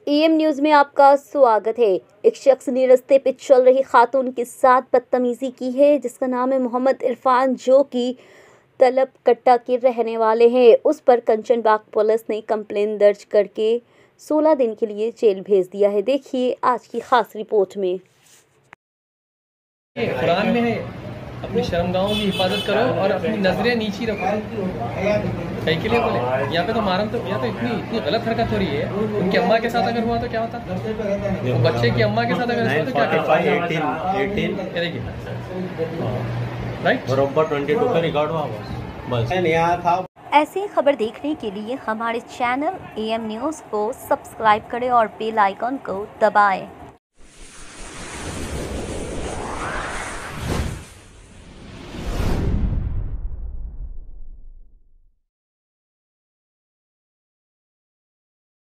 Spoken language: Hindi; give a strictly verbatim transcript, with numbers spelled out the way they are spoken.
एएम न्यूज़ में आपका स्वागत है। एक शख्स ने रास्ते पे चल रही खातून के साथ बदतमीजी की है, जिसका नाम है मोहम्मद इरफान, जो कि तलब कट्टा के रहने वाले हैं। उस पर कंचनबाग पुलिस ने कंप्लेन दर्ज करके सोलह दिन के लिए जेल भेज दिया है। देखिए आज की खास रिपोर्ट में। कुरान में है, अपनी शर्मगाहों की हिफाजत करो और अपनी नजरें नीची रखो। कहीं के लिए बोले यहाँ पे तो मारम तो यहाँ तो इतनी इतनी गलत हरकत हो रही है। उनकी अम्मा के साथ अगर हुआ तो क्या होता, तो बच्चे की अम्मा के साथ अगर हुआ तो क्या करता, देखिए राइट बराबर ट्वेंटी टू पे रिकॉर्ड हुआ बस यहाँ था। ऐसी खबर देखने के लिए हमारे चैनल एएम न्यूज़ को सब्सक्राइब करें और बेल आइकन को दबाएं।